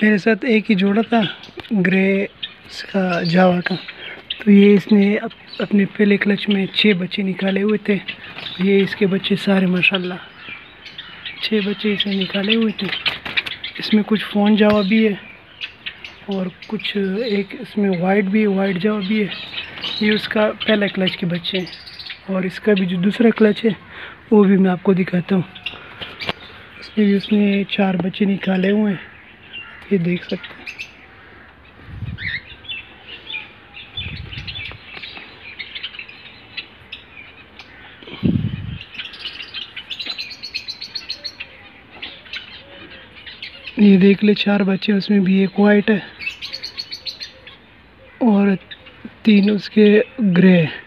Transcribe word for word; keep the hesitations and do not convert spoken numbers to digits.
मेरे साथ एक ही जोड़ा था ग्रे का जावा का, तो ये इसने अप, अपने पहले क्लच में छः बच्चे निकाले हुए थे। ये इसके बच्चे सारे माशाल्लाह छः बच्चे इसने निकाले हुए थे। इसमें कुछ फ़ोन जावा भी है और कुछ एक इसमें वाइट भी है, वाइट जावा भी है। ये उसका पहला क्लच के बच्चे हैं और इसका भी जो दूसरा क्लच है वो भी मैं आपको दिखाता हूँ। इसमें भी उसने चार बच्चे निकाले हुए हैं, ये देख सकते हैं। ये देख ले चार बच्चे, उसमें भी एक वाइट है और तीन उसके ग्रे है।